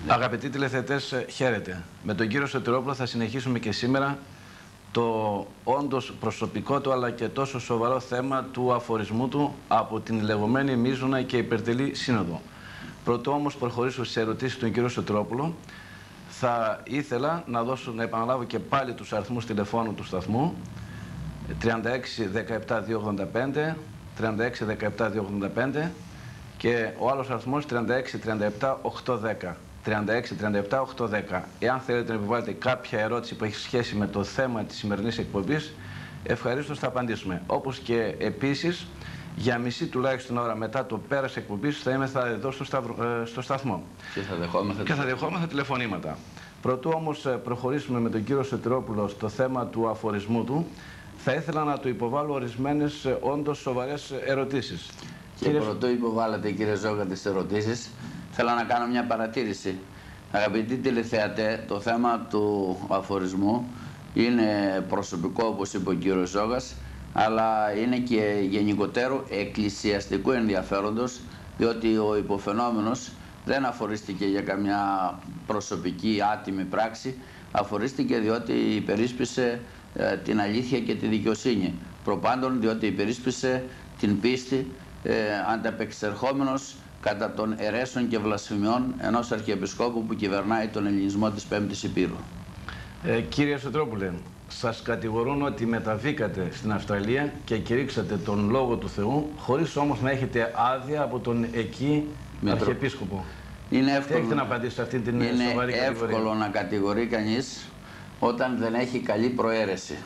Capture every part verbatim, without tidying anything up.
Αγαπητοί τηλεθεατές, χαίρετε. Με τον κύριο Σωτηρόπουλο θα συνεχίσουμε και σήμερα το όντως προσωπικό του αλλά και τόσο σοβαρό θέμα του αφορισμού του από την λεγόμενη μείζωνα και υπερτελή σύνοδο. Πρωτού όμως προχωρήσω στις ερωτήσεις του κύριου Σωτηρόπουλου, θα ήθελα να δώσω, να επαναλάβω και πάλι τους αριθμούς τηλεφώνου του σταθμού τριάντα έξι δεκαεπτά διακόσια ογδόντα πέντε, τριάντα έξι δεκαεπτά διακόσια ογδόντα πέντε και ο άλλος αριθμός τριάντα έξι τριάντα επτά οκτακόσια δέκα. τριάντα έξι τριάντα επτά οκτακόσια δέκα. Εάν θέλετε να επιβάλλετε κάποια ερώτηση που έχει σχέση με το θέμα της σημερινής εκπομπής, ευχαρίστως θα απαντήσουμε. Όπως και επίσης, για μισή τουλάχιστον ώρα μετά το πέρας εκπομπής θα είμαι εδώ στο, σταυρο, στο σταθμό. Και θα δεχόμαστε, και θα δεχόμαστε τηλεφωνήματα. Πρωτού όμως προχωρήσουμε με τον κύριο Σωτηρόπουλο στο θέμα του αφορισμού του, θα ήθελα να του υποβάλω ορισμένες όντως σοβαρές ερωτήσεις. Και κύριε... πρωτού υποβάλλετε, κύριε Ζόγα, τις ερωτήσεις, θέλω να κάνω μια παρατήρηση. Αγαπητοί τηλεθεατέ, το θέμα του αφορισμού είναι προσωπικό, όπως είπε ο κύριος Ζόγας, αλλά είναι και γενικότερου εκκλησιαστικού ενδιαφέροντος, διότι ο υποφαινόμενος δεν αφορίστηκε για καμιά προσωπική άτιμη πράξη, αφορίστηκε διότι υπερίσπισε ε, την αλήθεια και τη δικαιοσύνη. Προπάντων διότι υπερίσπισε την πίστη ε, ανταπεξερχόμενος κατά των αιρέσεων και βλασφημιών ενός Αρχιεπισκόπου που κυβερνάει τον ελληνισμό της Πέμπτης Υπήρου. Ε, κύριε Σωτηρόπουλε, σας κατηγορούν ότι μεταβήκατε στην Αυστραλία και κηρύξατε τον Λόγο του Θεού, χωρίς όμως να έχετε άδεια από τον εκεί Μετρο... Αρχιεπίσκοπο. Είναι εύκολο, Τι έχετε να απαντήσετε αυτή την είναι σοβαρή κατηγορία? εύκολο να κατηγορεί κανείς όταν δεν έχει καλή προαίρεση.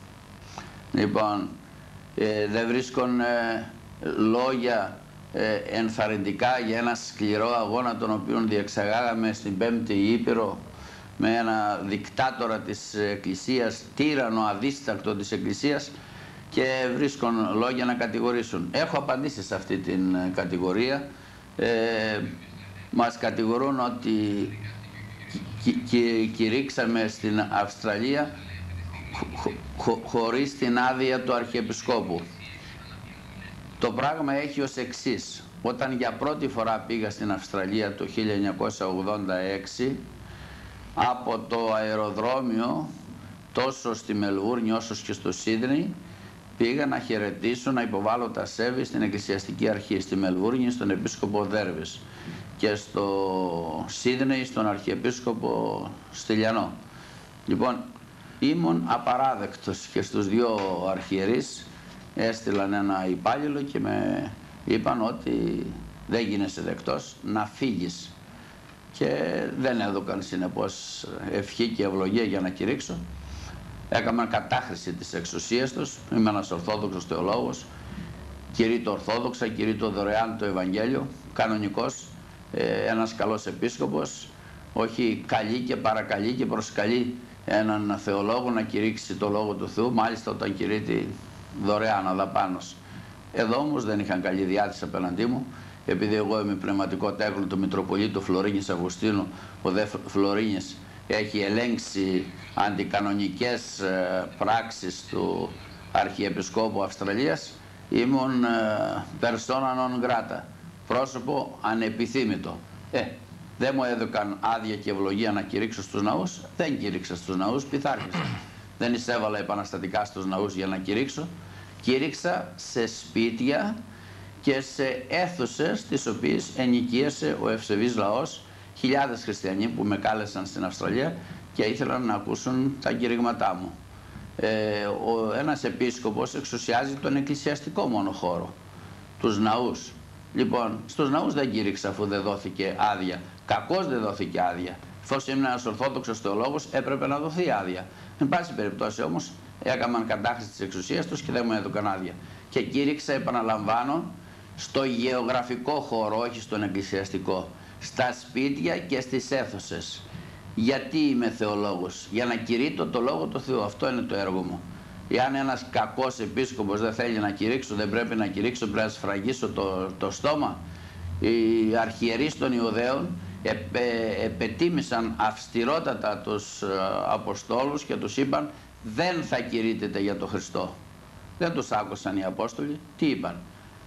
Λοιπόν, ε, δεν βρίσκουν ε, λόγια ε, ενθαρρυντικά για ένα σκληρό αγώνα τον οποίο διεξαγάγαμε στην Πέμπτη Ήπειρο με ένα δικτάτορα της Εκκλησίας, τύρανο αδίστακτο της Εκκλησίας, και βρίσκουν λόγια να κατηγορήσουν. Έχω απαντήσει σε αυτή την κατηγορία. Ε, μας κατηγορούν ότι κηρύξαμε στην Αυστραλία χω, χω, χωρίς την άδεια του Αρχιεπισκόπου. Το πράγμα έχει ως εξής. Όταν για πρώτη φορά πήγα στην Αυστραλία το χίλια εννιακόσια ογδόντα έξι, από το αεροδρόμιο τόσο στη Μελβούρνη όσο και στο Σίδνεϊ πήγα να χαιρετήσω, να υποβάλω τα σέβη στην Εκκλησιαστική Αρχή, στη Μελβούρνη στον Επίσκοπο Δέρβης και στο Σίδνεϊ στον Αρχιεπίσκοπο Στυλιανό. Λοιπόν, ήμουν απαράδεκτος και στους δύο αρχιερείς έστειλαν ένα υπάλληλο και με είπαν ότι δεν γίνεσαι δεκτός, να φύγεις. Και δεν έδωκαν συνεπώς ευχή και ευλογία για να κηρύξω. Έκαναν κατάχρηση της εξουσίας τους. Είμαι ένας Ορθόδοξος θεολόγος. Κηρύττω Ορθόδοξα, κηρύττω δωρεάν το Ευαγγέλιο. Κανονικός, ένας καλός επίσκοπος. Όχι καλεί και παρακαλεί και προσκαλεί έναν θεολόγο να κηρύξει το Λόγο του Θεού, μάλιστα όταν κηρύττει δωρεάν, αδαπάνος. Εδώ όμως δεν είχαν καλή διάθεση απέναντί μου. Επειδή εγώ είμαι πνευματικό τέκνο του Μητροπολίτου Φλωρίνης Αυγουστίνου, ο δε Φλωρίνης έχει ελέγξει αντικανονικές ε, πράξεις του Αρχιεπισκόπου Αυστραλίας, ήμουν ε, persona non grata, πρόσωπο ανεπιθύμητο. Ε, δεν μου έδωκαν άδεια και ευλογία να κηρύξω στους ναούς, δεν κήρυξα στους ναούς, πειθάρχησα. Δεν εισέβαλα επαναστατικά στους ναούς για να κηρύξω, κήρυξα σε σπίτια και σε αίθουσες τις οποίες ενοικίασε ο ευσεβής λαός, χιλιάδες χριστιανοί που με κάλεσαν στην Αυστραλία και ήθελαν να ακούσουν τα κηρύγματά μου. Ε, ο, ένας επίσκοπος εξουσιάζει τον εκκλησιαστικό μόνο χώρο, τους ναούς. Λοιπόν, στους ναούς δεν κήρυξα αφού δεν δόθηκε άδεια. Κακώς δεν δόθηκε άδεια. Εφόσον ήμουν ένας Ορθόδοξος θεολόγος έπρεπε να δοθεί άδεια. Εν πάση περιπτώσει όμως έκαναν κατάχρηση της εξουσίας τους και δεν μου έδωκαν άδεια. Και κήρυξα, επαναλαμβάνω, στο γεωγραφικό χώρο, όχι στον εκκλησιαστικό, στα σπίτια και στις αίθουσες. Γιατί είμαι θεολόγος? Για να κηρύττω το Λόγο του Θεού. Αυτό είναι το έργο μου. Εάν ένας κακός επίσκοπος δεν θέλει να κηρύξω, δεν πρέπει να κηρύξω, πρέπει να σφραγίσω το, το στόμα. Οι αρχιερείς των Ιουδαίων επε, επετίμησαν αυστηρότατα τους Αποστόλους και τους είπαν δεν θα κηρύττετε για τον Χριστό. Δεν τους άκουσαν οι Απόστολοι. Τι είπαν?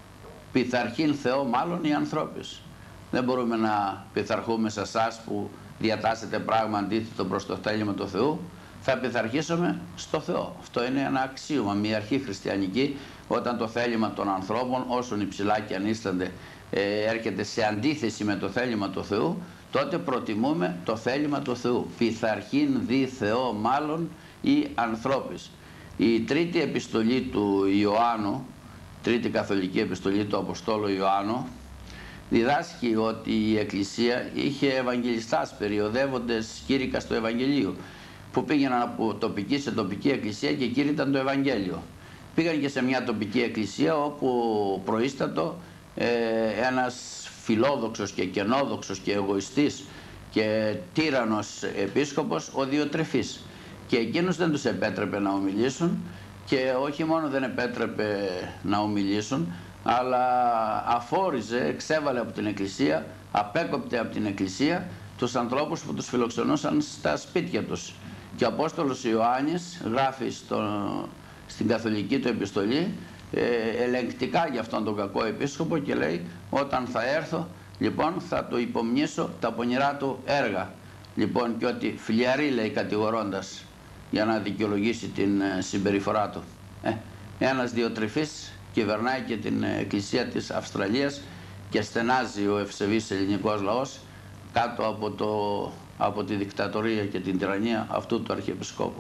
Πειθαρχήν Θεό μάλλον οι ανθρώπους. Δεν μπορούμε να πειθαρχούμε σε εσάς που διατάσσεται πράγμα αντίθετο προς το θέλημα του Θεού, θα πειθαρχήσουμε στο Θεό. Αυτό είναι ένα αξίωμα, μια αρχή χριστιανική, όταν το θέλημα των ανθρώπων, όσον υψηλά και αν ίστανται, έρχεται σε αντίθεση με το θέλημα του Θεού, τότε προτιμούμε το θέλημα του Θεού. Πειθαρχήν δι Θεό μάλλον ή ανθρώπης. Η τρίτη επιστολή του Ιωάννου, τρίτη καθολική επιστολή του Αποστόλου Ιωάννου, διδάσκει ότι η Εκκλησία είχε ευαγγελιστάς, περιοδεύοντες κήρυκας του Ευαγγελίου, που πήγαιναν από τοπική σε τοπική εκκλησία και κήρυταν το Ευαγγέλιο. Πήγαν και σε μια τοπική εκκλησία όπου προείστατο ε, ένας φιλόδοξος και κενόδοξος και εγωιστής και τύραννος επίσκοπος, ο Διοτρεφής. Και εκείνος δεν τους επέτρεπε να ομιλήσουν, και όχι μόνο δεν επέτρεπε να ομιλήσουν, αλλά αφόριζε, εξέβαλε από την εκκλησία, απέκοπτε από την εκκλησία τους ανθρώπους που τους φιλοξενούσαν στα σπίτια τους. Και ο Απόστολος Ιωάννης γράφει στο, στην καθολική του επιστολή ε, ελεγκτικά για αυτόν τον κακό επίσκοπο και λέει: όταν θα έρθω, λοιπόν, θα του υπομνήσω τα πονηρά του έργα. Λοιπόν, και ότι φλιαρή, λέει, κατηγορώντας, για να δικαιολογήσει την ε, συμπεριφορά του. Ε, ένας Διοτρεφής κυβερνάει και την ε, εκκλησία της Αυστραλίας και στενάζει ο ευσεβής ελληνικός λαός κάτω από, το, από τη δικτατορία και την τυραννία αυτού του Αρχιεπισκόπου.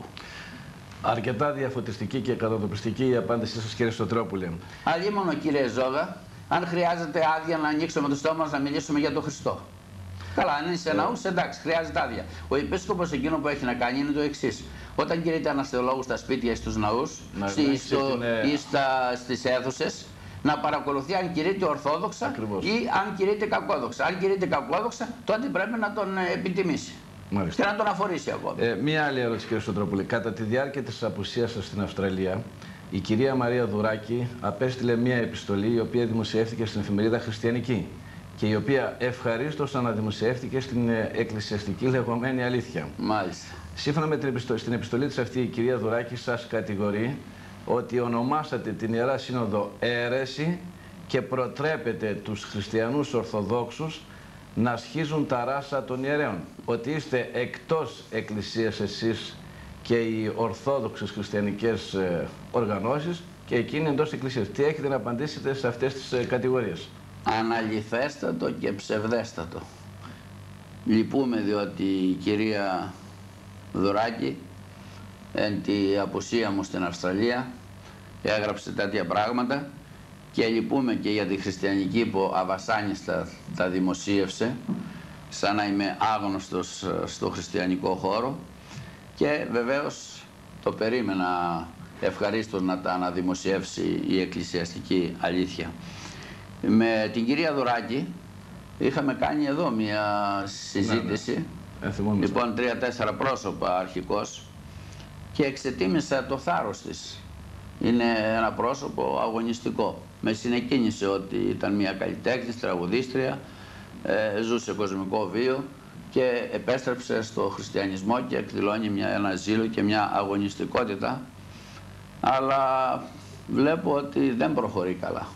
Αρκετά διαφωτιστική και κατατοπιστική η απάντησή σας, κύριε Σωτηρόπουλε. Αλλήμωνο, κύριε Ζώγα, αν χρειάζεται άδεια να ανοίξουμε το στόμα μας να μιλήσουμε για τον Χριστό. Καλά, αν είναι σε ναούς, εντάξει, χρειάζεται άδεια. Ο επίσκοπος εκείνο που έχει να κάνει είναι το εξής. Όταν κηρύττει ένας θεολόγος στα σπίτια ή στους ναούς, στη, στο, την... ή στα, στις αίθουσες, να παρακολουθεί αν κηρύττει ορθόδοξα. Ακριβώς. Ή αν κηρύττει κακόδοξα. Αν κηρύττει κακόδοξα, τότε πρέπει να τον επιτιμήσει. Μάλιστα. Και να τον αφορήσει ακόμα. Ε, μία άλλη ερώτηση, κύριε Σωτηρόπουλε. Κατά τη διάρκεια της απουσίας σας στην Αυστραλία, η κυρία Μαρία Δουράκη απέστειλε μία επιστολή, η οποία δημοσιεύτηκε στην εφημερίδα Χριστιανική και η οποία ευχαρίστως αναδημοσιεύτηκε στην εκκλησιαστική λεγόμενη Αλήθεια. Μάλιστα. Σύμφωνα με την επιστολή, στην επιστολή της αυτή, η κυρία Δουράκη σας κατηγορεί ότι ονομάσατε την Ιερά Σύνοδο αίρεση και προτρέπετε τους χριστιανούς Ορθοδόξους να ασχίζουν τα ράσα των ιερέων. Ότι είστε εκτός εκκλησίας εσείς και οι Ορθόδοξες χριστιανικές ε, οργανώσεις και εκείνοι εντός εκκλησίας. Τι έχετε να απαντήσετε σε αυτές τις ε, κατηγορίες? Αναλυθέστατο και ψευδέστατο. Λυπούμε διότι η κυρία Δουράκη, εν τη απουσία μου στην Αυστραλία, έγραψε τέτοια πράγματα, και λυπούμε και για τη χριστιανική που αβασάνιστα τα δημοσίευσε, σαν να είμαι άγνωστος στο χριστιανικό χώρο, και βεβαίως το περίμενα ευχαρίστως να τα αναδημοσιεύσει η εκκλησιαστική Αλήθεια. Με την κυρία Δουράκη είχαμε κάνει εδώ μια συζήτηση, ναι, ναι. Λοιπόν, τρία-τέσσερα πρόσωπα αρχικώς, και εξετίμησα το θάρρος της. Είναι ένα πρόσωπο αγωνιστικό. Με συνεκίνησε ότι ήταν μια καλλιτέχνης, τραγουδίστρια, ε, ζούσε κοσμικό βίο και επέστρεψε στο χριστιανισμό και εκδηλώνει μια, ένα ζήλο και μια αγωνιστικότητα, αλλά βλέπω ότι δεν προχωρεί καλά.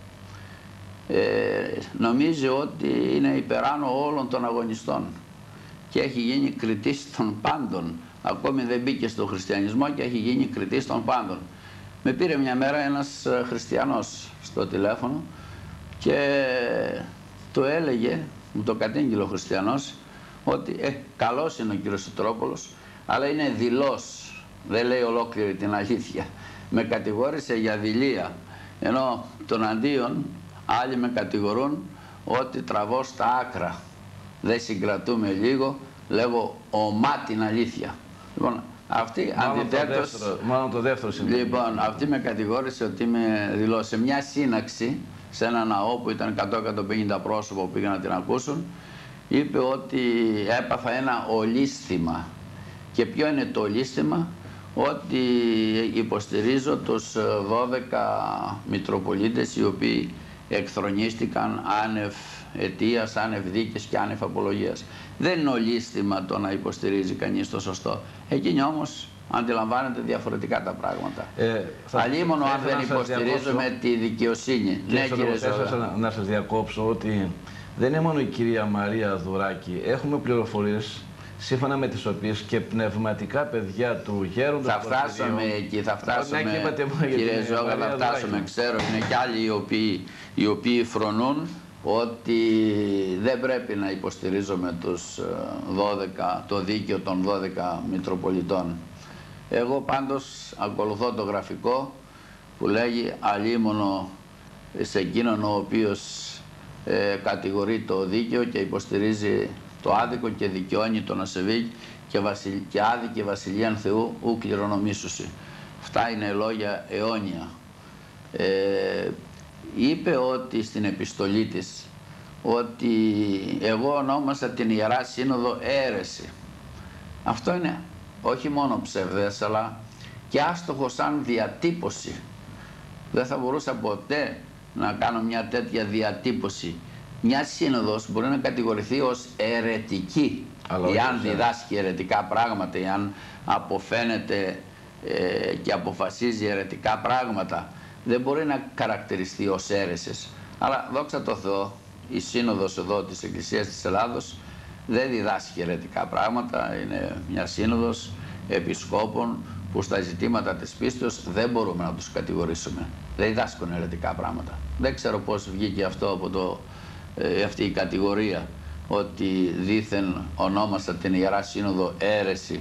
Ε, νομίζει ότι είναι υπεράνω όλων των αγωνιστών και έχει γίνει κριτής των πάντων. Ακόμη δεν μπήκε στο χριστιανισμό και έχει γίνει κριτής των πάντων. Με πήρε μια μέρα ένας χριστιανός στο τηλέφωνο και το έλεγε, μου το κατήγγειλε ο χριστιανός, ότι ε, καλός είναι ο κύριος Σωτηρόπουλος, αλλά είναι δειλός, δεν λέει ολόκληρη την αλήθεια. Με κατηγόρησε για δειλία, ενώ τον αντίον άλλοι με κατηγορούν ότι τραβώ στα άκρα, δεν συγκρατούμε λίγο, λέγω ομά την αλήθεια. Λοιπόν, αυτή αντιθέτως, μάλλον το δεύτερο σημείο. Λοιπόν, αυτή με κατηγόρησε ότι είμαι δηλώσει σε μια σύναξη σε ένα ναό που ήταν εκατό με εκατόν πενήντα πρόσωπα που πήγαν να την ακούσουν. Είπε ότι έπαθα ένα ολίσθημα. Και ποιο είναι το ολίσθημα? Ότι υποστηρίζω τους δώδεκα Μητροπολίτες οι οποίοι εκθρονίστηκαν άνευ αιτίας, άνευ δίκης και άνευ απολογίας. Δεν είναι ολίσθημα το να υποστηρίζει κανείς το σωστό. Εκείνοι όμως αντιλαμβάνεται διαφορετικά τα πράγματα. Ε, Αλλήμωνο αν δεν υποστηρίζουμε τη δικαιοσύνη. Ναι, κύριε Ζώγα. Να, να σας διακόψω ότι δεν είναι μόνο η κυρία Μαρία Δουράκη. Έχουμε πληροφορίες σύμφωνα με τις οποίες και πνευματικά παιδιά του γέροντος θα φτάσουμε εκεί, θα φτάσουμε, ναι, είπατε, κύριε Ζόγα, θα φτάσουμε. Ξέρω, είναι κι άλλοι οι οποίοι, οι οποίοι φρονούν ότι δεν πρέπει να υποστηρίζουμε τους δώδεκα, το δίκαιο των δώδεκα Μητροπολιτών. Εγώ πάντως ακολουθώ το γραφικό που λέγει αλίμονο σε εκείνον ο οποίος ε, κατηγορεί το δίκαιο και υποστηρίζει το άδικο και δικαιώνει τον ασεβή και, βασιλ... και άδικη βασιλείαν Θεού ου κληρονομήσουσι. Αυτά είναι λόγια αιώνια. Ε, είπε ότι στην επιστολή της ότι εγώ ονόμασα την Ιερά Σύνοδο αίρεση. Αυτό είναι όχι μόνο ψευδές αλλά και άστοχο σαν διατύπωση. Δεν θα μπορούσα ποτέ να κάνω μια τέτοια διατύπωση. Μια σύνοδος μπορεί να κατηγορηθεί ως αιρετική, εάν διδάσκει αιρετικά πράγματα, εάν αποφαίνεται ε, και αποφασίζει αιρετικά πράγματα. Δεν μπορεί να χαρακτηριστεί ως αίρεσης. Αλλά δόξα τω Θεώ, η σύνοδος εδώ της Εκκλησίας της Ελλάδος δεν διδάσκει αιρετικά πράγματα. Είναι μια σύνοδος επισκόπων που στα ζητήματα της πίστεως δεν μπορούμε να τους κατηγορήσουμε. Δεν διδάσκουν αιρετικά πράγματα. Δεν ξέρω πώς βγήκε αυτό από το, ε, αυτή η κατηγορία, ότι δήθεν ονόμασα την Ιερά Σύνοδο αίρεση.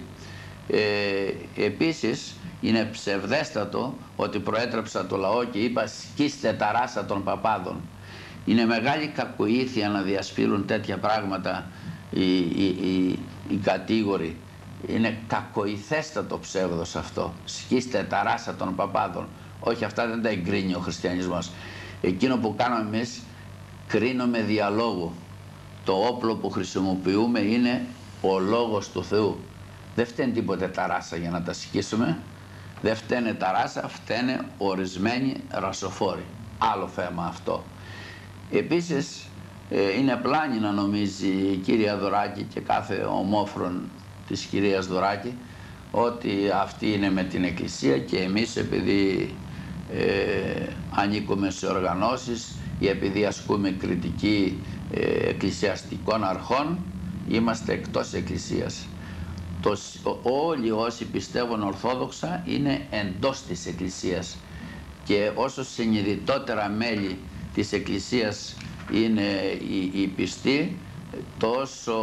Ε, επίσης είναι ψευδέστατο ότι προέτρεψα το λαό και είπα σκίστε τα ράσα των παπάδων. Είναι μεγάλη κακοήθεια να διασπείρουν τέτοια πράγματα οι, οι, οι, οι κατήγοροι. Είναι κακοηθέστατο ψεύδος αυτό. Σκίστε τα ράσα των παπάδων. Όχι, αυτά δεν τα εγκρίνει ο χριστιανισμός. Εκείνο που κάνουμε εμείς, κρίνουμε διαλόγου. Το όπλο που χρησιμοποιούμε είναι ο λόγος του Θεού. Δεν φταίνει τίποτε τα ράσα για να τα σκίσουμε. Δεν φταίνε τα ράσα, φταίνε ορισμένοι ρασοφόροι. Άλλο θέμα αυτό. Επίσης, ε, είναι πλάνη να νομίζει η κυρία Δωράκη και κάθε ομόφρον της κυρίας Δωράκη ότι αυτή είναι με την Εκκλησία και εμείς επειδή ε, ανήκουμε σε οργανώσεις ή επειδή ασκούμε κριτική ε, εκκλησιαστικών αρχών είμαστε εκτός Εκκλησίας. Το, όλοι όσοι πιστεύουν ορθόδοξα είναι εντός της Εκκλησίας και όσο συνειδητότερα μέλη της Εκκλησίας είναι οι, οι πιστοί, τόσο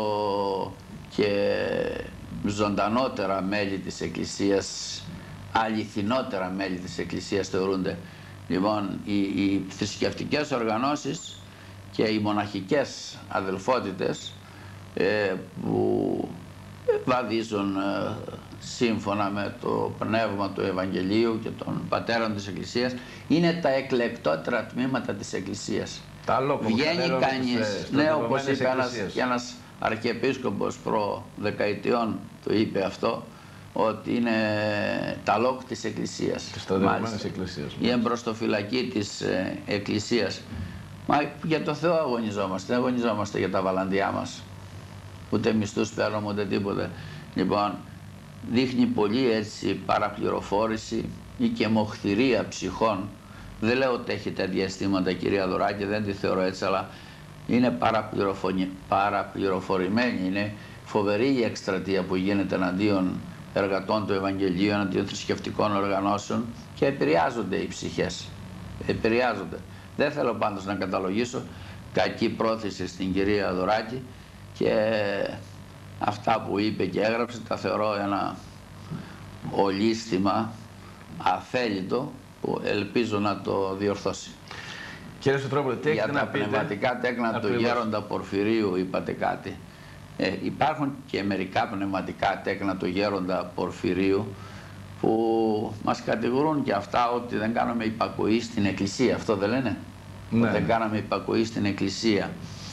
και ζωντανότερα μέλη της Εκκλησίας, αληθινότερα μέλη της Εκκλησίας θεωρούνται. Λοιπόν, οι, οι θρησκευτικές οργανώσεις και οι μοναχικές αδελφότητες ε, που βαδίζουν ε, σύμφωνα με το πνεύμα του Ευαγγελίου και των πατέρων της Εκκλησίας είναι τα εκλεκτότερα τμήματα της Εκκλησίας. Τα λόγω, βγαίνει κανείς, ναι, όπως είπε ένας, ένας αρχιεπίσκοπος προ δεκαετιών το είπε αυτό, ότι είναι τα λόγ της Εκκλησίας. Της Εκκλησίας. Η εμπροστοφυλακή της ε, Εκκλησίας. Μα για το Θεό αγωνιζόμαστε, δεν αγωνιζόμαστε για τα βαλαντιά μας. Ούτε μισθούς παίρνουμε ούτε τίποτε. Λοιπόν, δείχνει πολύ έτσι παραπληροφόρηση ή και μοχθηρία ψυχών. Δεν λέω ότι έχει τέτοια αισθήματα κυρία Δωράκη, δεν τη θεωρώ έτσι, αλλά είναι παραπληροφορημένη. Είναι φοβερή η εκστρατεία που γίνεται εναντίον εργατών του Ευαγγελίου, εναντίον θρησκευτικών οργανώσεων και επηρεάζονται οι ψυχές. Επηρεάζονται. Δεν θέλω πάντως να καταλογίσω κακή πρόθεση στην κυρία Δωράκη και αυτά που είπε και έγραψε τα θεωρώ ένα ολίσθημα αθέλητο που ελπίζω να το διορθώσει. Κύριε Σωτρόπουλε, τι για έχετε τα να πείτε? πνευματικά τέκνα Ακριβώς. του Γέροντα Πορφυρίου είπατε κάτι. Ε, υπάρχουν και μερικά πνευματικά τέκνα του Γέροντα Πορφυρίου που μας κατηγορούν και αυτά ότι δεν κάνουμε υπακοή στην Εκκλησία. Αυτό δεν λένε? Ναι. Ότι δεν κάναμε υπακοή στην Εκκλησία.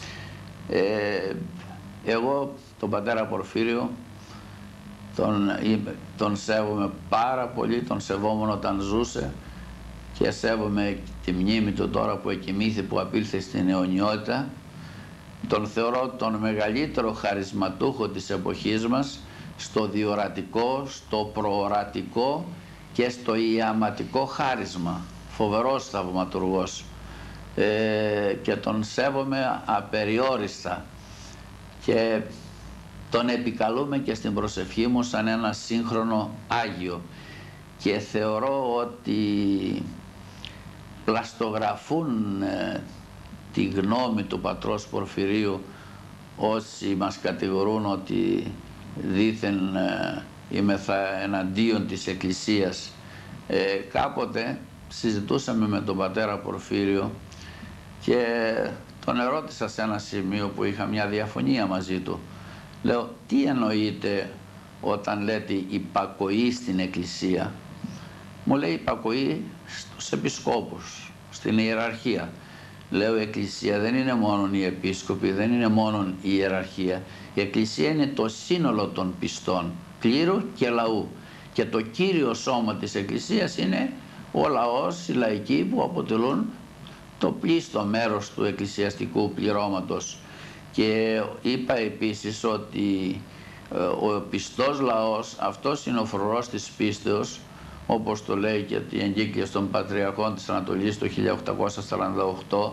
Ε, εγώ τον πατέρα Πορφύριο τον, τον σέβομαι πάρα πολύ, τον σεβόμουν όταν ζούσε και σέβομαι τη μνήμη του τώρα που εκοιμήθη, που απήλθε στην αιωνιότητα. Τον θεωρώ τον μεγαλύτερο χαρισματούχο της εποχής μας στο διορατικό, στο προορατικό και στο ιαματικό χάρισμα. Φοβερός θαυματουργός. ε, και τον σέβομαι απεριόριστα και τον επικαλούμε και στην προσευχή μου σαν ένα σύγχρονο Άγιο, και θεωρώ ότι πλαστογραφούν ε, τη γνώμη του πατρός Πορφυρίου όσοι μας κατηγορούν ότι δήθεν ε, είμεθα εναντίον της Εκκλησίας. Ε, κάποτε συζητούσαμε με τον πατέρα Πορφύριο και τον ερώτησα σε ένα σημείο που είχα μια διαφωνία μαζί του. Λέω, τι εννοείτε όταν λέτε υπακοή στην Εκκλησία? Μου λέει, υπακοή στους επισκόπους, στην ιεραρχία. Λέω, η Εκκλησία δεν είναι μόνο οι επίσκοποι, δεν είναι μόνο η ιεραρχία. Η Εκκλησία είναι το σύνολο των πιστών, κλήρου και λαού. Και το κύριο σώμα της Εκκλησίας είναι ο λαός, οι λαϊκοί που αποτελούν το πλήστο μέρος του εκκλησιαστικού πληρώματος. Και είπα επίσης ότι ο πιστός λαός, αυτός είναι ο φρουρός της πίστεως, όπως το λέει και η εγκύκλια των Πατριαρχών της Ανατολής το χίλια οκτακόσια σαράντα οκτώ,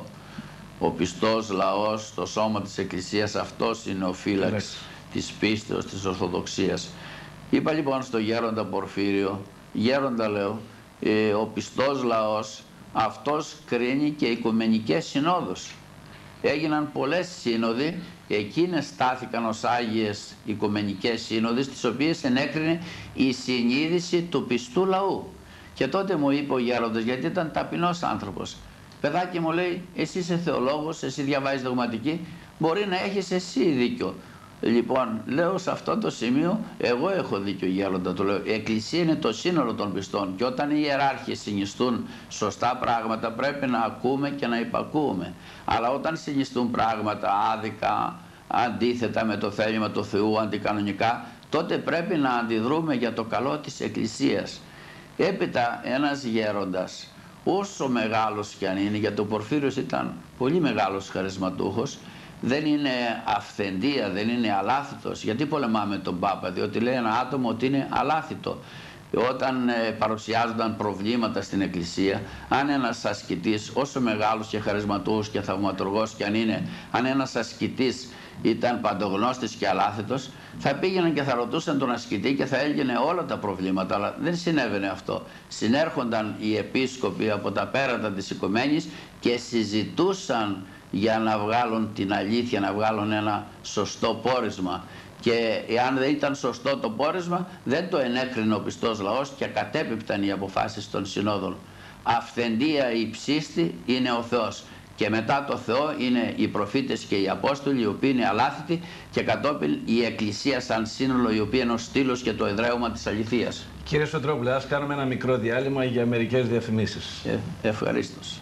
ο πιστός λαός, το σώμα της Εκκλησίας, αυτός είναι ο φύλαξ της πίστεως, της Ορθοδοξίας. Είπα λοιπόν στο γέροντα Πορφύριο, γέροντα λέω, ε, ο πιστός λαός, αυτός κρίνει και οικουμενικές συνόδους. Έγιναν πολλές σύνοδοι, εκείνες στάθηκαν ως Άγιες Οικουμενικές Σύνοδες, τις οποίες ενέκρινε η συνείδηση του πιστού λαού. Και τότε μου είπε ο γέροντας, γιατί ήταν ταπεινός άνθρωπος, παιδάκι μου, λέει, εσύ είσαι θεολόγος, εσύ διαβάζεις δογματική, μπορεί να έχεις εσύ δίκιο. Λοιπόν, λέω, σε αυτό το σημείο εγώ έχω δίκιο, γέροντα, το λέω. Η Εκκλησία είναι το σύνολο των πιστών και όταν οι ιεράρχες συνιστούν σωστά πράγματα πρέπει να ακούμε και να υπακούμε. Αλλά όταν συνιστούν πράγματα άδικα, αντίθετα με το θέλημα του Θεού, αντικανονικά, τότε πρέπει να αντιδρούμε για το καλό της Εκκλησίας. Έπειτα ένας γέροντας, όσο μεγάλος κι αν είναι, γιατί ο Πορφύριος ήταν πολύ μεγάλος χαρισματούχος, δεν είναι αυθεντία, δεν είναι αλάθητος. Γιατί πολεμάμε τον Πάπα? Διότι λέει ένα άτομο ότι είναι αλάθητο. Όταν ε, παρουσιάζονταν προβλήματα στην Εκκλησία, αν ένας ασκητής, όσο μεγάλος και χαρισματούχος και θαυματουργός κι αν είναι, αν ένας ασκητής ήταν παντογνώστης και αλάθητος, θα πήγαιναν και θα ρωτούσαν τον ασκητή και θα έλγαινε όλα τα προβλήματα, αλλά δεν συνέβαινε αυτό. Συνέρχονταν οι επίσκοποι από τα πέρατα της οικουμένης και συζητούσαν για να βγάλουν την αλήθεια, να βγάλουν ένα σωστό πόρισμα. Και εάν δεν ήταν σωστό το πόρισμα, δεν το ενέκρινε ο πιστός λαός και κατέπιπταν οι αποφάσεις των συνόδων. Αυθεντία υψίστη είναι ο Θεός. Και μετά το Θεό είναι οι προφήτες και οι Απόστολοι, οι οποίοι είναι αλάθητοι, και κατόπιν η Εκκλησία σαν σύνολο, η οποία είναι ο στήλος και το εδραίωμα της αληθείας. Κύριε Σωτρόπουλε, ας κάνουμε ένα μικρό διάλειμμα για μερικές διαφημίσεις. Ε, ευχαρίστως.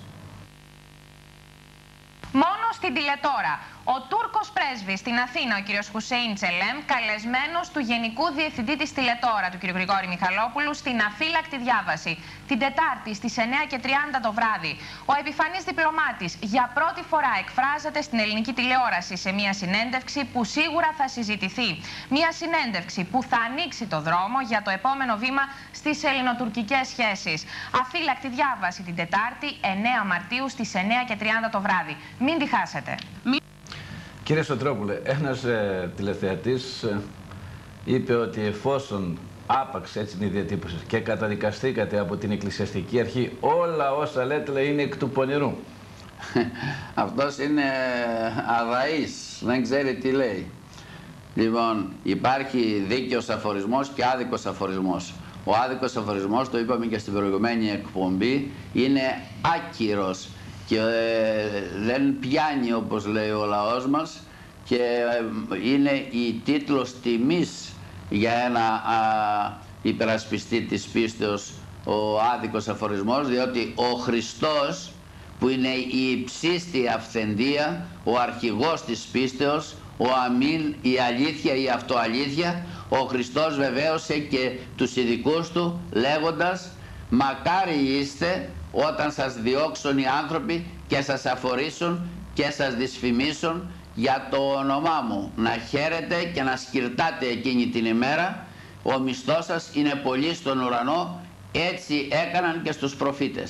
Μόνο στην τηλετώρα. Ο Τούρκος πρέσβης στην Αθήνα, ο κ. Χουσέιν Τσελέμ, καλεσμένος του Γενικού Διευθυντή της Τηλετώρα, του κ. Γρηγόρη Μιχαλόπουλου, στην αφύλακτη διάβαση, την Τετάρτη στις εννέα και τριάντα το βράδυ. Ο επιφανής διπλωμάτης για πρώτη φορά εκφράζεται στην ελληνική τηλεόραση σε μια συνέντευξη που σίγουρα θα συζητηθεί. Μια συνέντευξη που θα ανοίξει το δρόμο για το επόμενο βήμα στις ελληνοτουρκικές σχέσεις. Αφύλακτη διάβαση την Τετάρτη, εννέα Μαρτίου στις εννέα και τριάντα το βράδυ. Μην τη χάσετε. Κύριε Σωτρόπουλε, ένας ε, τηλεθεατής ε, είπε ότι εφόσον άπαξ, έτσι είναι η διατύπωση, και καταδικαστήκατε από την Εκκλησιαστική Αρχή, όλα όσα λέτε λέει, είναι εκ του πονηρού. Αυτός είναι αδαής, δεν ξέρει τι λέει. Λοιπόν, υπάρχει δίκαιος αφορισμός και άδικος αφορισμός. Ο άδικος αφορισμός, το είπαμε και στην προηγουμένη εκπομπή, είναι άκυρος και ε, δεν πιάνει, όπως λέει ο λαός μας, και ε, είναι η τίτλος τιμής για ένα α, υπερασπιστή της πίστεως ο άδικος αφορισμός, διότι ο Χριστός, που είναι η υψίστη αυθεντία, ο αρχηγός της πίστεως, ο αμήν, η αλήθεια, η αυτοαλήθεια, ο Χριστός βεβαίωσε και τους ειδικούς του λέγοντας «Μακάρι είστε όταν σας διώξουν οι άνθρωποι και σας αφορήσουν και σας δυσφημίσουν για το όνομά μου, να χαίρετε και να σκυρτάτε εκείνη την ημέρα, ο μισθός σας είναι πολύ στον ουρανό, έτσι έκαναν και στους προφήτες».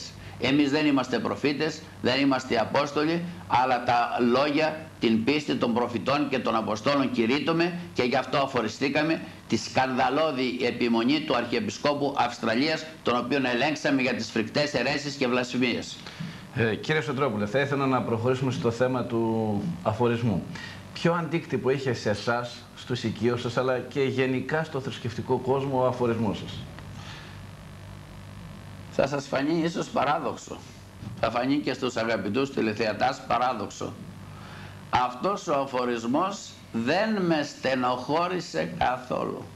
Εμείς δεν είμαστε προφήτες, δεν είμαστε απόστολοι, αλλά τα λόγια, την πίστη των προφητών και των Αποστόλων κηρύττουμε και γι' αυτό αφοριστήκαμε τη σκανδαλώδη επιμονή του Αρχιεπισκόπου Αυστραλίας, τον οποίον ελέγξαμε για τις φρικτές αιρέσεις και βλασφημίες. Ε, κύριε Σωτηρόπουλε, θα ήθελα να προχωρήσουμε στο θέμα του αφορισμού. Ποιο αντίκτυπο είχε σε εσάς, στους οικείους σας, αλλά και γενικά στο θρησκευτικό κόσμο ο αφορισμός σας? Θα σας φανεί ίσως παράδοξο. Θα φανεί και στους αγαπητούς τηλεθεατάς παράδοξο. Αυτός ο αφορισμός δεν με στενοχώρησε καθόλου.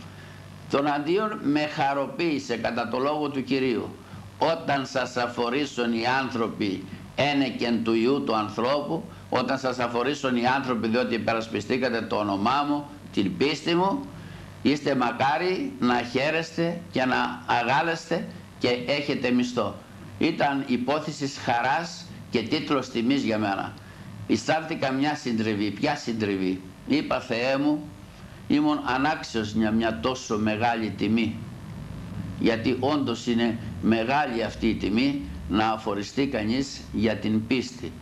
Τον αντίον με χαροποίησε κατά το λόγο του Κυρίου. Όταν σας αφορήσουν οι άνθρωποι ένεκεν του Υιού του ανθρώπου, όταν σας αφορήσουν οι άνθρωποι διότι υπερασπιστήκατε το όνομά μου, την πίστη μου, είστε μακάρι να χαίρεστε και να αγάλεστε και έχετε μισθό. Ήταν υπόθεσης χαράς και τίτλος τιμής για μένα. Αισθάνθηκα μια συντριβή. Ποια συντριβή? Είπα, Θεέ μου, ήμουν ανάξιος για μια τόσο μεγάλη τιμή. Γιατί όντως είναι μεγάλη αυτή η τιμή να αφοριστεί κανείς για την πίστη.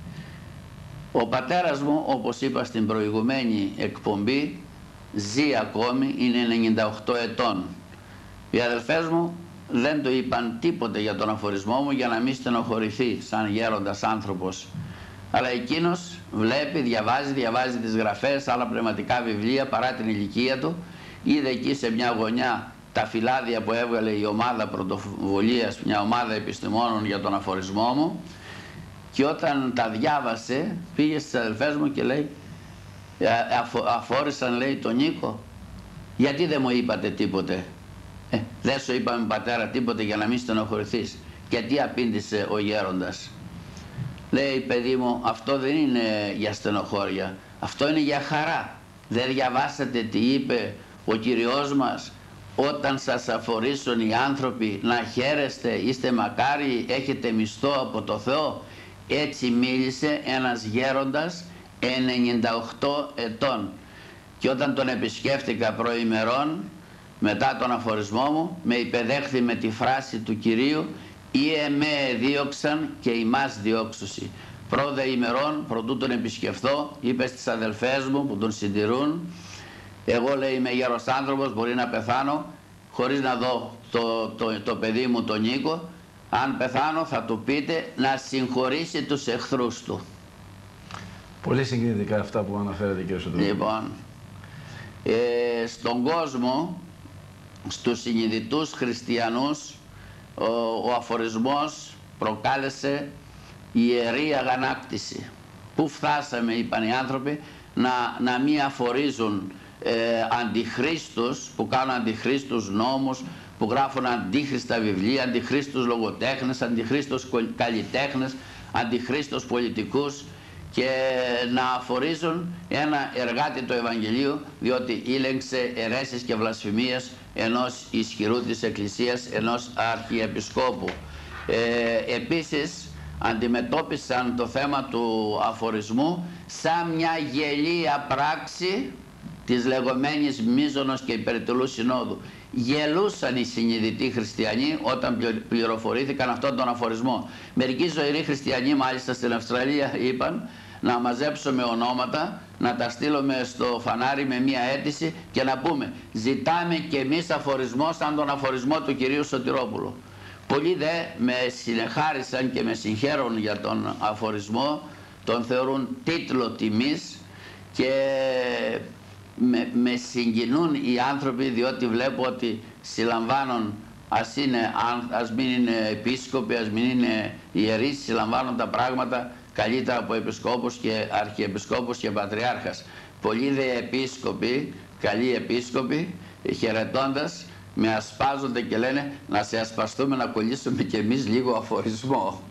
Ο πατέρας μου, όπως είπα στην προηγουμένη εκπομπή, ζει ακόμη, είναι ενενήντα οκτώ ετών. Οι αδελφές μου δεν του είπαν τίποτε για τον αφορισμό μου για να μην στενοχωρηθεί σαν γέροντας άνθρωπος. Αλλά εκείνος βλέπει, διαβάζει, διαβάζει τις γραφές, άλλα πνευματικά βιβλία παρά την ηλικία του. Είδε εκεί σε μια γωνιά τα φυλάδια που έβγαλε η ομάδα πρωτοβουλίας, μια ομάδα επιστημόνων για τον αφορισμό μου, και όταν τα διάβασε πήγε στις αδελφές μου και λέει, αφο, αφόρησαν, λέει, τον Νίκο, γιατί δεν μου είπατε τίποτε? Ε, δεν σου είπαμε, πατέρα, τίποτε για να μην στενοχωρηθείς. Και τι απήντησε ο γέροντας? Λέει, παιδί μου, αυτό δεν είναι για στενοχώρια, αυτό είναι για χαρά. Δεν διαβάσατε τι είπε ο Κυριός μας? Όταν σας αφορήσουν οι άνθρωποι να χαίρεστε, είστε μακάρι, έχετε μισθό από το Θεό. Έτσι μίλησε ένας γέροντας ενενήντα οκτώ ετών. Και όταν τον επισκέφτηκα προημερών, μετά τον αφορισμό μου, με υπεδέχθη με τη φράση του Κυρίου, «Ή εμέ δίωξαν και ημάς διώξουσι». Πρόδε ημερών, προτού τον επισκεφθώ, είπε στις αδελφές μου που τον συντηρούν, εγώ, λέει, είμαι γέρος άνθρωπος, μπορεί να πεθάνω χωρίς να δω το, το, το παιδί μου τον Νίκο. Αν πεθάνω θα του πείτε να συγχωρήσει τους εχθρούς του. Πολύ συγκινητικά αυτά που αναφέρετε, κύριε Σωτηρόπουλε. Λοιπόν, ε, στον κόσμο, στους συνειδητούς χριστιανούς, ο, ο αφορισμός προκάλεσε ιερή αγανάκτηση. Πού φτάσαμε, είπαν οι άνθρωποι, να, να μην αφορίζουν ε, αντιχρίστους, που κάνουν αντιχρίστους νόμους, που γράφουν αντίχριστα βιβλία, αντιχρίστους λογοτέχνες, αντιχρίστους καλλιτέχνες, αντιχρίστους πολιτικούς, και να αφορίζουν ένα εργάτη του Ευαγγελίου, διότι ήλεγξε αιρέσεις και βλασφημίες ενός ισχυρού της Εκκλησίας, ενός Αρχιεπισκόπου. Ε, επίσης αντιμετώπισαν το θέμα του αφορισμού σαν μια γελία πράξη της λεγόμενης μίζωνος και υπερτελού συνόδου. Γελούσαν οι συνειδητοί χριστιανοί όταν πληροφορήθηκαν αυτόν τον αφορισμό. Μερικοί ζωηροί χριστιανοί, μάλιστα στην Αυστραλία, είπαν να μαζέψουμε ονόματα, να τα στείλουμε στο φανάρι με μία αίτηση και να πούμε, ζητάμε και εμείς αφορισμό σαν τον αφορισμό του κυρίου Σωτηρόπουλου. Πολλοί δε με συνεχάρισαν και με συγχαίρουν για τον αφορισμό, τον θεωρούν τίτλο τιμής και με, με συγκινούν οι άνθρωποι, διότι βλέπω ότι συλλαμβάνουν, ας, είναι, ας μην είναι επίσκοποι, ας μην είναι ιερείς, συλλαμβάνουν τα πράγματα καλύτερα από επισκόπους και αρχιεπισκόπους και πατριάρχας. Πολλοί δε επίσκοποι, καλοί επίσκοποι, χαιρετώντας, με ασπάζονται και λένε να σε ασπαστούμε, να κολλήσουμε κι εμείς λίγο αφορισμό.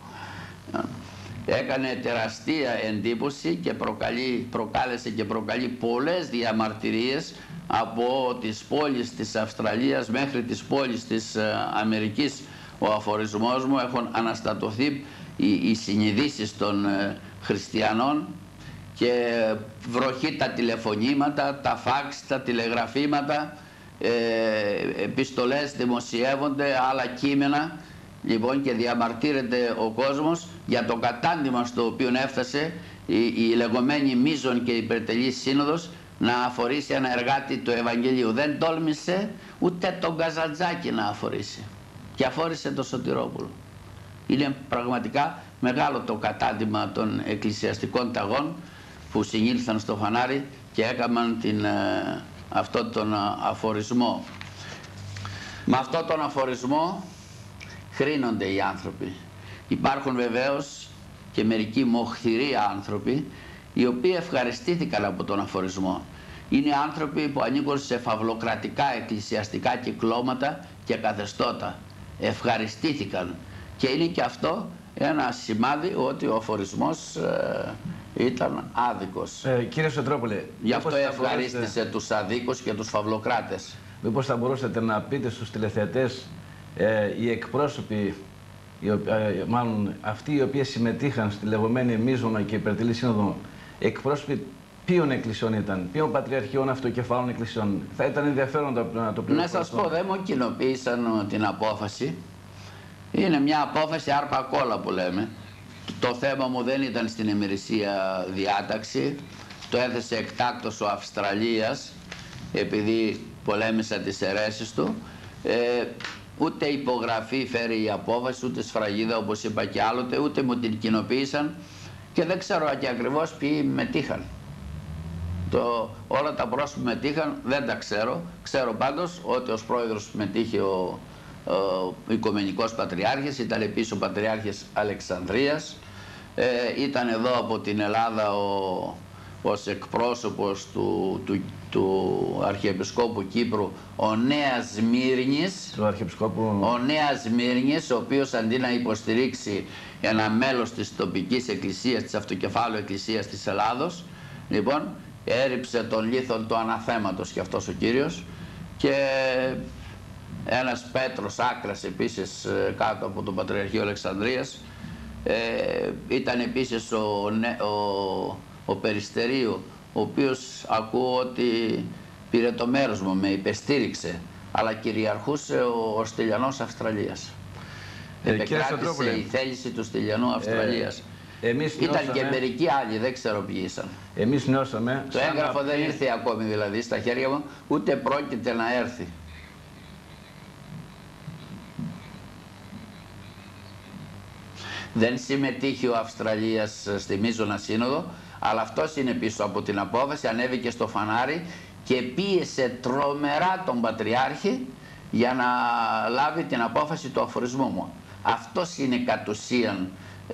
Έκανε τεραστία εντύπωση και προκαλεί, προκάλεσε και προκαλεί πολλές διαμαρτυρίες από τις πόλεις της Αυστραλίας μέχρι τις πόλεις της Αμερικής. Ο αφορισμός μου, έχουν αναστατωθεί οι, οι συνειδήσεις των ε, χριστιανών και βροχή τα τηλεφωνήματα, τα φάξ, τα τηλεγραφήματα, ε, επιστολές δημοσιεύονται, άλλα κείμενα, λοιπόν, και διαμαρτύρεται ο κόσμος για το κατάντημα στο οποίο έφτασε η, η λεγόμενη μείζων και υπερτελής σύνοδος να αφορήσει ένα εργάτη του Ευαγγελίου. Δεν τόλμησε ούτε τον Καζαντζάκη να αφορήσει και αφόρησε τον Σωτηρόπουλο. Είναι πραγματικά μεγάλο το κατάντημα των εκκλησιαστικών ταγών που συνήλθαν στο φανάρι και έκαναν την, ε, αυτό τον αφορισμό. Με αυτόν τον αφορισμό χρήνονται οι άνθρωποι. Υπάρχουν βεβαίως και μερικοί μοχθηροί άνθρωποι οι οποίοι ευχαριστήθηκαν από τον αφορισμό. Είναι άνθρωποι που ανήκουν σε φαυλοκρατικά εκκλησιαστικά κυκλώματα και καθεστώτα. Ευχαριστήθηκαν και είναι και αυτό ένα σημάδι ότι ο αφορισμός ε, ήταν άδικος. Ε, κύριε Σωτηρόπουλε, γι' αυτό ευχαρίστησε μπορούσατε... τους αδίκους και τους φαυλοκράτες. Μήπως θα μπορούσατε να πείτε στους τηλεθεατές ε, οι εκπρόσωποι, οι, ε, μάλλον αυτοί οι οποίοι συμμετείχαν στη λεγόμενη μείζωνα και υπερτελή σύνοδο, εκπρόσωποι ποιων εκκλησιών ήταν, ποιων πατριαρχιών αυτοκεφάλων εκκλησιών? Θα ήταν ενδιαφέρον να το πληροφορήσω. Να σας πω, δεν μου κοινοποίησαν την απόφαση. Είναι μια απόφαση άρπα κόλλα που λέμε. Το θέμα μου δεν ήταν στην ημερησία διάταξη. Το έθεσε εκτάκτος ο Αυστραλίας, επειδή πολέμησα τις αιρέσεις του. Ε, ούτε υπογραφή φέρει η απόφαση, ούτε σφραγίδα όπως είπα και άλλοτε, ούτε μου την κοινοποίησαν και δεν ξέρω και ακριβώς ποιοι μετήχαν. Το, όλα τα πρόσωπα μετήχαν δεν τα ξέρω. Ξέρω πάντως ότι ως πρόεδρος μετήχε ο, ο Οικουμενικός Πατριάρχης, ήταν επίσης ο Πατριάρχης Αλεξανδρίας, ε, ήταν εδώ από την Ελλάδα ο, ως εκπρόσωπος του, του, του Αρχιεπισκόπου Κύπρου ο Νέας Σμύρνης, του Αρχιεπισκόπου... ο Νέας Σμύρνης, ο οποίος αντί να υποστηρίξει ένα μέλος της τοπικής εκκλησίας, της αυτοκεφάλου εκκλησίας της Ελλάδος, λοιπόν, έριψε τον λίθον του αναθέματος και αυτός ο κύριος, και ένας Πέτρος Άκρας επίσης κάτω από τον Πατριαρχείο Αλεξανδρίας, ε, ήταν επίσης ο, ο, ο Περιστερίου, ο οποίος ακούω ότι πήρε το μέρος μου, με υπεστήριξε, αλλά κυριαρχούσε ο, ο Στυλιανός Αυστραλίας. Ε, Επεκράτησε η θέληση του Στυλιανού Αυστραλίας. Ε, Εμείς ήταν νιώσαμε... και μερικοί άλλοι, δεν ξέρω ποιοι ήσαν. Εμείς νιώσαμε... Το έγγραφο δεν ήρθε ακόμη δηλαδή στα χέρια μου, ούτε πρόκειται να έρθει. Δεν συμμετείχε ο Αυστραλίας στη μείζωνα σύνοδο, αλλά αυτός είναι πίσω από την απόφαση, ανέβηκε στο φανάρι και πίεσε τρομερά τον Πατριάρχη για να λάβει την απόφαση του αφορισμού μου. Αυτός είναι κατ' ουσίαν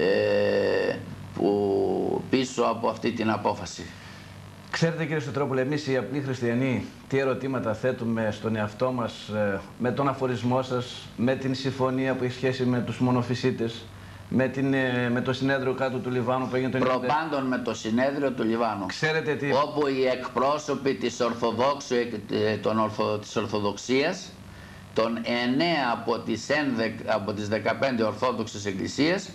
ε, που πίσω από αυτή την απόφαση. Ξέρετε κύριε Σωτηρόπουλε, εμείς οι απλοί χριστιανοί τι ερωτήματα θέτουμε στον εαυτό μας ε, με τον αφορισμό σας, με την συμφωνία που έχει σχέση με τους μονοφυσίτες, με, την, ε, με το συνέδριο κάτω του Λιβάνου που έγινε το ενενήντα. Προπάντων με το συνέδριο του Λιβάνου. Ξέρετε τι... Όπου οι εκπρόσωποι της, Ορθοδόξου, των Ορθο, της Ορθοδοξίας, των εννέα από τις, έντεκα, από τις δεκαπέντε Ορθόδοξες Εκκλησίες,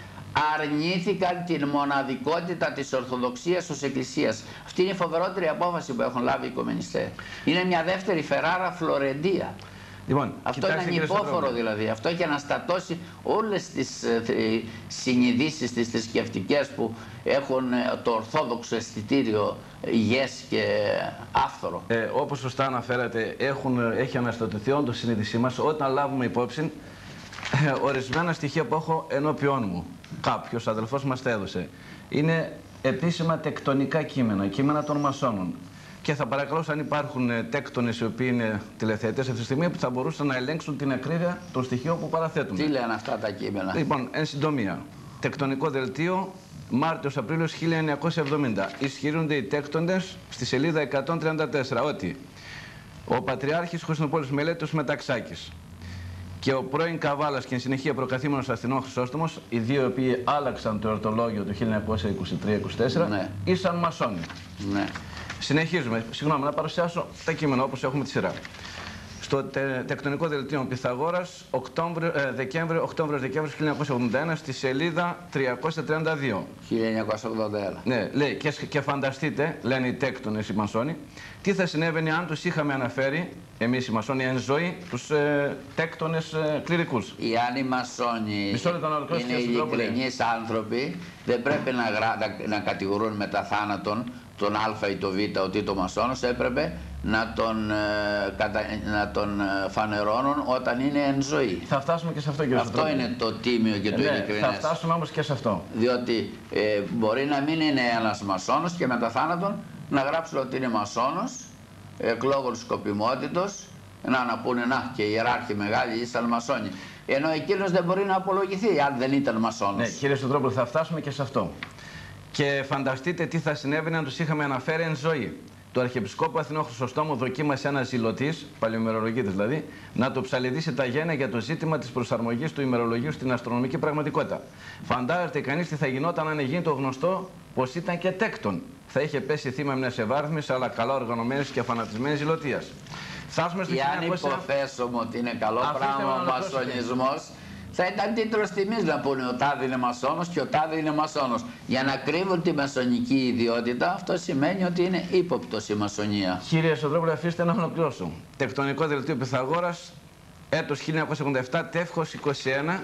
αρνήθηκαν την μοναδικότητα της Ορθοδοξίας ως Εκκλησίας. Αυτή είναι η φοβερότερη απόφαση που έχουν λάβει οι οικουμενιστές. Είναι μια δεύτερη Φεράρα Φλωρεντία. Λοιπόν, αυτό είναι ανυπόφορο δηλαδή. Αυτό έχει αναστατώσει όλες τις ε, συνειδήσεις τις θρησκευτικές που έχουν ε, το ορθόδοξο αισθητήριο υγιές και άφθορο. Ε, όπως σωστά αναφέρατε, έχουν, έχει αναστατωθεί όντως η συνείδησή μας όταν λάβουμε υπόψη ε, ορισμένα στοιχεία που έχω ενώπιόν μου. Κάποιος αδελφός μας τα έδωσε. Είναι επίσημα τεκτονικά κείμενα, κείμενα των μασόνων. Και θα παρακαλούσα αν υπάρχουν τέκτονες οι οποίοι είναι τηλεθεατές αυτή τη στιγμή που θα μπορούσαν να ελέγξουν την ακρίβεια των στοιχείων που παραθέτουμε. Τι λένε αυτά τα κείμενα? Λοιπόν, εν συντομία, τεκτονικό δελτίο Μάρτιος-Απρίλιος χίλια εννιακόσια εβδομήντα. Ισχυρούνται οι τέκτοντες στη σελίδα εκατόν τριάντα τέσσερα ότι ο Πατριάρχης Κωνσταντινούπολης Μελέτος Μεταξάκης και ο πρώην Καβάλας και εν συνεχεία προκαθήμενος Αθηνών Χρυσόστομος, οι δύο οι οποίοι άλλαξαν το εορτολόγιο το χίλια εννιακόσια είκοσι τρία είκοσι τέσσερα, ναι, ήσαν μασόνοι. Ναι. Συνεχίζουμε. Συγγνώμη, να παρουσιάσω τα κείμενα όπως έχουμε τη σειρά. στο τε, τεκτονικό δελτίο Πυθαγόρας, Δεκέμβριο-Οκτώβριο-Δεκέμβριο χίλια εννιακόσια ογδόντα ένα, στη σελίδα τριακόσια τριάντα δύο. χίλια εννιακόσια ογδόντα ένα. Ναι, λέει, και, και φανταστείτε, λένε οι τέκτονες οι μασόνοι, τι θα συνέβαινε αν τους είχαμε αναφέρει, εμείς οι μασόνοι εν ζωή, τους ε, τέκτονες ε, κληρικούς. Εάν οι μασόνοι είναι ειλικρινείς άνθρωποι, δεν πρέπει να, γρα... να κατηγορούν μετά θάνατον τον Α ή τον Β ότι το μασόνος, έπρεπε να τον, ε, κατα... να τον φανερώνουν όταν είναι εν ζωή. Θα φτάσουμε και σε αυτό, κύριε Αυτό είναι το τίμιο και το ε, ναι, ειλικρινές. Θα φτάσουμε όμως και σε αυτό. Διότι ε, μπορεί να μην είναι ένας μασόνος και μετά θάνατον να γράψουν ότι είναι μασόνος, εκλόγων σκοπιμότητος, να, να πούνε να και οι ιεράρχοι μεγάλοι ήσαν μασόνοι. Ενώ εκείνος δεν μπορεί να απολογηθεί αν δεν ήταν μασόνος. Ναι, κύριε Σωτρόπουλο, θα φτάσουμε και σε αυτό. Και φανταστείτε τι θα συνέβαινε αν τους είχαμε αναφέρει εν ζωή. Το Αρχιεπισκόπο Αθηνών Χρυσοστόμου δοκίμασε ένα ζηλωτής, παλαιοημερολογίτης δηλαδή, να το ψαλιδίσει τα γένεια για το ζήτημα της προσαρμογής του ημερολογίου στην αστρονομική πραγματικότητα. Φαντάζεται κανείς τι θα γινόταν αν γίνει το γνωστό πως ήταν και τέκτον. Θα είχε πέσει θύμα μιας ευάρθμης αλλά καλά οργανωμένης και φανατισμένης ζηλωτίας. Φτάσουμε στο χίλια εννιακόσια... Αν υποθέσουμε ότι είναι καλό πράγμα ο μασονισμός, θα ήταν τίτλος τιμής να πούνε ο τάδε είναι μασόνος και ο τάδε είναι μασόνος. Για να κρύβουν τη μασονική ιδιότητα, αυτό σημαίνει ότι είναι ύποπτος η μασονία. Κύριε Σωτρόπουλε, αφήστε να ολοκληρώσω. Τεκτονικό δελτίο Πυθαγόρας, έτος χίλια εννιακόσια ογδόντα επτά, τεύχος είκοσι ένα,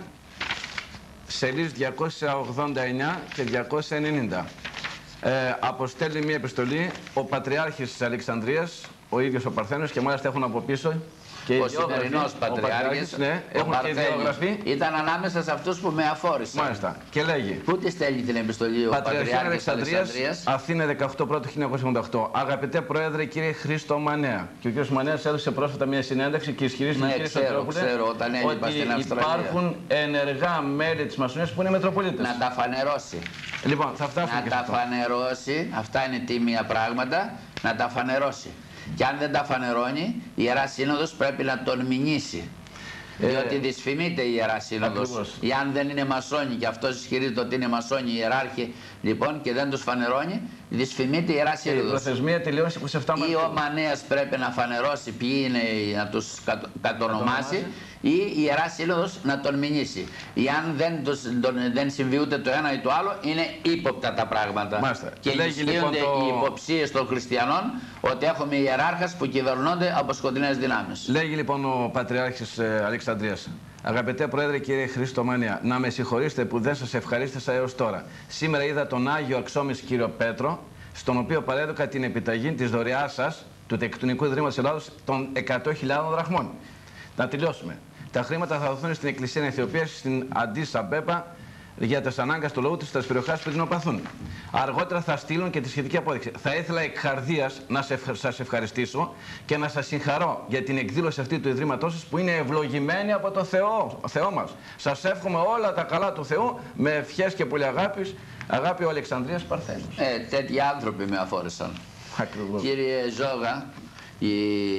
σελίδες διακόσια ογδόντα εννιά και διακόσια ενενήντα. Ε, αποστέλει μια επιστολή ο Πατριάρχης της Αλεξανδρίας, ο ίδιος ο Παρθένος, και μάλιστα έχουν από πίσω και ο σημερινός Πατριάρχης, ναι, έχουν και ιδιογραφή. Ήταν ανάμεσα σε αυτούς που με αφόρησαν. Μάλιστα. Και λέγει. Πού τη στέλνει την επιστολή ο Πατριάρχης Αλεξανδρίας, Αθήνα δεκαοκτώ πρώτο χίλια εννιακόσια ογδόντα οκτώ. Αγαπητέ Πρόεδρε, κύριε Χρήστο Μανέα. Και ο κύριος Μανέας έδωσε πρόσφατα μια συνέντευξη και ισχυρίζεται, ναι, κύριε Σωτρόπουλε, ότι υπάρχουν ενεργά μέλη της μασονίας που είναι μετροπολίτες. Να τα φανερώσει. Λοιπόν, θα φτάσουμε να και τα αυτό. φανερώσει, αυτά είναι τίμια πράγματα, να τα φανερώσει. Και αν δεν τα φανερώνει, η Ιερά Σύνοδος πρέπει να τον μηνύσει. Ε, διότι δυσφημείται η Ιερά Σύνοδος. Εάν δεν είναι μασόνοι και αυτός ισχυρίζεται ότι είναι μασόνοι οι ιεράρχοι, λοιπόν, και δεν τους φανερώνει, δυσφημείται η Ιερά Σύνοδος. Η προθεσμία τελειώνει είκοσι επτά Μαρτίου. Ή ο Μανέας πρέπει να φανερώσει ποιοι είναι, να τους κατονομάσει, ή η Ιερά Σύνοδος να τον μηνύσει. Εάν δεν, τους, τον, δεν συμβεί ούτε το ένα ή το άλλο, είναι ύποπτα τα πράγματα. Μάλιστα. Και ισχύονται λοιπόν το... οι υποψίες των χριστιανών ότι έχουμε ιεράρχες που κυβερνώνται από σκοτεινές δυνάμεις. Λέγει λοιπόν ο Πατριάρχης ε, Αλεξανδρίας. Αγαπητέ Πρόεδρε, κύριε Χρήστο Μανέα, να με συγχωρήσετε που δεν σας ευχαρίστησα έως τώρα. Σήμερα είδα τον Άγιο Αξιόμης κύριο Πέτρο, στον οποίο παρέδωκα την επιταγή της δωρεάς σας, του Τεκτονικού Ιδρύματος Ελλάδος, των εκατό χιλιάδων δραχμών. Να τελειώσουμε. Τα χρήματα θα δοθούν στην Εκκλησία Αιθιοπίας, στην Αντίς Αμπέπα, για τις ανάγκες του λαού της στις περιοχές που δεινοπαθούν. Αργότερα θα στείλουν και τη σχετική απόδειξη. Θα ήθελα εκ καρδίας να σας ευχαριστήσω και να σας συγχαρώ για την εκδήλωση αυτή του Ιδρύματός σας που είναι ευλογημένη από το Θεό, Θεό μας. Σας εύχομαι όλα τα καλά του Θεού με ευχές και πολύ αγάπης. Αγάπη ο Αλεξανδρίας Παρθένος. Ε, τέτοιοι άνθρωποι με αφόρησαν. Ακριβώς. Κύριε Ζώγα, η,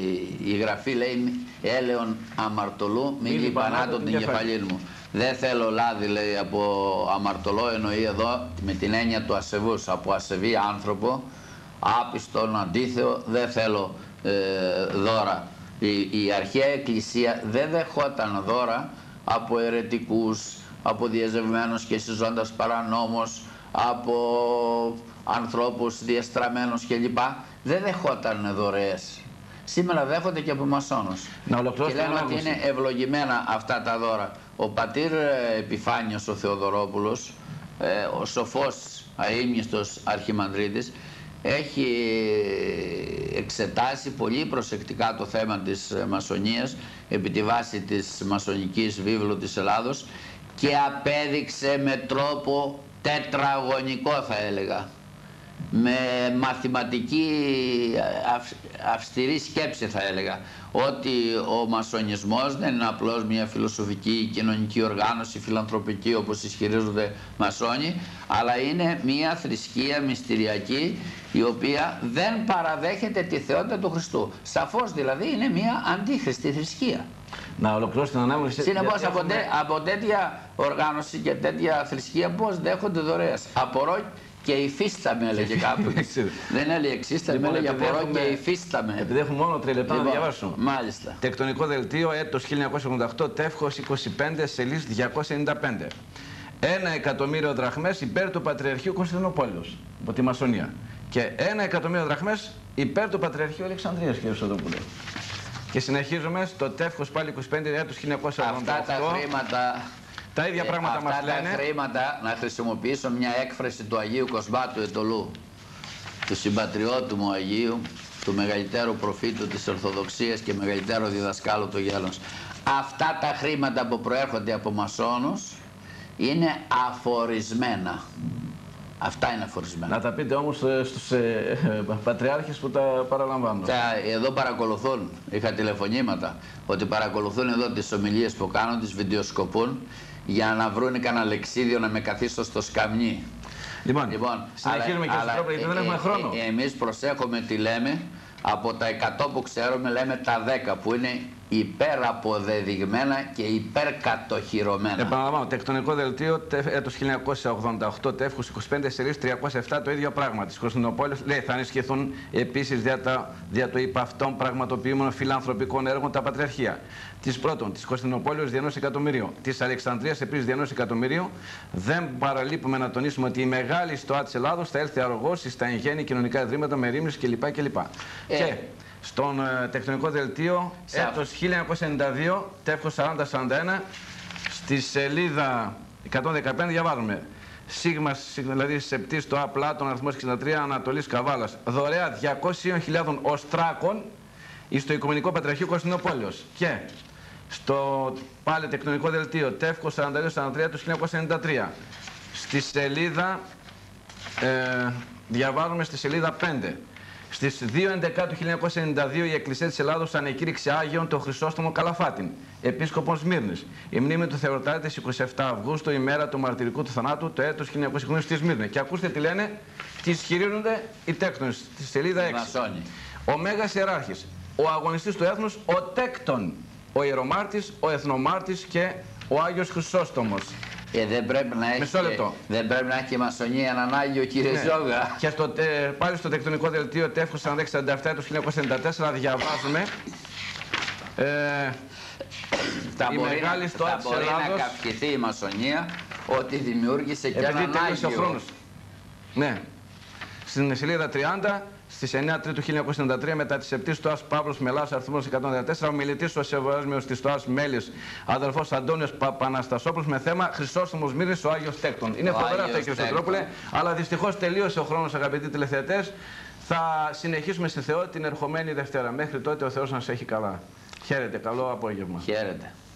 η γραφή λέει έλεον αμαρτωλού μη λιπανάτων την κεφαλήν μου. Δεν θέλω λάδι, λέει, από αμαρτωλό, εννοεί εδώ με την έννοια του ασεβούς, από ασεβή άνθρωπο, άπιστον, αντίθεο, δεν θέλω ε, δώρα. Η, η αρχαία Εκκλησία δεν δεχόταν δώρα από αιρετικούς, από διαζευμένους και συζώντας παρανόμους, από ανθρώπους διεστραμμένους κλπ. Δεν δεχόταν δωρεές. Σήμερα δέχονται και από μασόνους. Να και λένε ότι είναι ευλογημένα αυτά τα δώρα. Ο πατήρ Επιφάνιος ο Θεοδωρόπουλος, ο σοφός αείμνηστος αρχιμανδρίτης, έχει εξετάσει πολύ προσεκτικά το θέμα της μασονίας επί τη βάση της μασονικής βίβλου της Ελλάδος και απέδειξε με τρόπο τετραγωνικό, θα έλεγα, με μαθηματική αυστηρή σκέψη, θα έλεγα, ότι ο μασονισμός δεν είναι απλώς μια φιλοσοφική κοινωνική οργάνωση φιλανθρωπική όπως ισχυρίζονται μασόνοι, αλλά είναι μια θρησκεία μυστηριακή η οποία δεν παραδέχεται τη θεότητα του Χριστού. Σαφώς δηλαδή είναι μια αντίχριστη θρησκεία. Να ολοκληρώσει την ανάμειξη. Συνεπώς από, έχουμε... από τέτοια οργάνωση και τέτοια θρησκεία πώς δέχονται δωρεές. Απορώ και υφίσταμαι, έλεγε κάπου. Δεν έλεγε εξίσταμαι, Λοιπόν, έλεγε επειδή απορώ έχουμε- και υφίσταμαι. Επειδή έχουμε μόνο τρία λεπτά να διαβάσω. Μάλιστα. Τεκτονικό δελτίο, έτος χίλια εννιακόσια ογδόντα οκτώ, τεύχος είκοσι πέντε, σελής διακόσια ενενήντα πέντε. Ένα εκατομμύριο δραχμές υπέρ του Πατριαρχείου Κωνσταντινούπολεως, από τη Μασονία. Και ένα εκατομμύριο δραχμές υπέρ του Πατριαρχείου Αλεξανδρίας, κύριε Σωτοπούλε. Και συνεχίζουμε στο τεύχος πάλι είκοσι πέντε, έτος χίλια εννιακόσια ογδόντα οκτώ. Αυτά τα χρήματα, Τα ίδια πράγματα αυτά μας τα λένε. χρήματα, να χρησιμοποιήσω μια έκφραση του Αγίου Κοσμάτου Ετωλού, του συμπατριώτου μου Αγίου, του μεγαλύτερου προφήτου της Ορθοδοξίας και μεγαλύτερου διδασκάλου του Γέλος. Αυτά τα χρήματα που προέρχονται από μασόνους είναι αφορισμένα. Αυτά είναι αφορισμένα. Να τα πείτε όμως ε, στους ε, ε, πατριάρχες που τα παραλαμβάνουν. Τα, εδώ παρακολουθούν, είχα τηλεφωνήματα, ότι παρακολουθούν εδώ τις ομιλίες που κάνω, τις βιντεοσκοπούν, για να βρουν κανένα λεξίδιο να με καθίσω στο σκαμνί. Λοιπόν, Λοιπόν, συνεχίζουμε και στον τρόπο, γιατί δεν έχουμε χρόνο. Ε, ε, εμείς προσέχουμε τι λέμε, από τα εκατό που ξέρουμε λέμε τα δέκα που είναι υπεραποδεδειγμένα και υπερκατοχυρωμένα. Επαναλαμβάνω, τεκτονικό δελτίο, έτος χίλια εννιακόσια ογδόντα οκτώ, τεύχος είκοσι πέντε, σελής τριακόσια επτά, το ίδιο πράγμα. Της Κωνσταντινούπολης λέει θα ενισχυθούν επίσης δια, τα, δια το υπ' αυτών πραγματοποιούμενων φιλανθρωπικών έργων τα πατριαρχία. Της πρώτον, της Κωνσταντινούπολης δια ενός εκατομμυρίου. Της Αλεξανδρίας επίσης δια ενός εκατομμυρίου. Δεν παραλείπουμε να τονίσουμε ότι η μεγάλη στοά της Ελλάδος θα έλθει αρρωγός στα εγγένει κοινωνικά ιδρύματα με ρήμνες κλπ. κλπ. Ε. Και στον ε, τεκτονικό δελτίο, έτος χίλια εννιακόσια ενενήντα δύο, τεύχος σαράντα σαράντα ένα, στη σελίδα εκατόν δεκαπέντε διαβάζουμε Σίγμα, δηλαδή σεπτής το Α Πλάτων, αριθμός εξήντα τρία, Ανατολής Καβάλας, δωρεά διακόσιες χιλιάδες οστράκων εις το Οικουμενικό Πατριαρχείο Κωνσταντινούπολεως. Και στο πάλι τεκτονικό δελτίο, τεύχος σαράντα δύο σαράντα τρία του χίλια εννιακόσια ενενήντα τρία, στη σελίδα, ε, διαβάζουμε στη σελίδα πέντε. Στις δύο έντεκα του χίλια εννιακόσια ενενήντα δύο η Εκκλησία της Ελλάδος ανεκήρυξε Άγιον τον Χρυσόστομο Καλαφάτην, επίσκοπον Σμύρνης. Η μνήμη του θεωρητάζεται στις εικοστή εβδόμη Αυγούστου, ημέρα του μαρτυρικού του θανάτου, το έτος χίλια εννιακόσια είκοσι στη Σμύρνη. Και ακούστε τι λένε, τι ισχυρίζονται οι τέκτονες, στη σελίδα έξι. Ο Μέγας Ιεράρχης, ο αγωνιστής του έθνους, ο Τέκτον, ο Ιερομάρτης, ο Εθνομάρτης και ο Άγιος Χρυσόστομος. Ε, δεν, πρέπει να έχει, δεν πρέπει να έχει η μασονία έναν Άγιο, κύριε ναι. Ζόγα. Και στο, ε, πάλι στο τεκτονικό δελτίο τεύχος σαράντα έξι σαράντα επτά του χίλια εννιακόσια ενενήντα τέσσερα διαβάζουμε ε, θα η μπορεί, μεγάλη να, στοά θα της μπορεί Ελλάδος, να καυχηθεί η μασονία ότι δημιούργησε και επειδή έναν Άγιο. Ο χρόνος. Ναι. Στην σελίδα τριάντα, στις εννέα Τρίτου χίλια εννιακόσια ενενήντα τρία, μετά τη επτής στοάς Παύλος Μελάς, αριθμός εκατόν δεκατέσσερα, ο μιλητής ο Σεβασμίος της στοάς Μέλης, αδελφός Αντώνιος Παπαναστασόπουλος, με θέμα Χρυσόστομος Μύρνης, ο Άγιος Τέκτον. Είναι φοβερά αυτά, κύριε Σωτηρόπουλε, αλλά δυστυχώς τελείωσε ο χρόνος, αγαπητοί τηλεθεατές. Θα συνεχίσουμε στη Θεό την ερχομένη Δευτέρα. Μέχρι τότε ο Θεός να σας έχει καλά. Χαίρετε, καλό απόγευμα. Χαίρετε.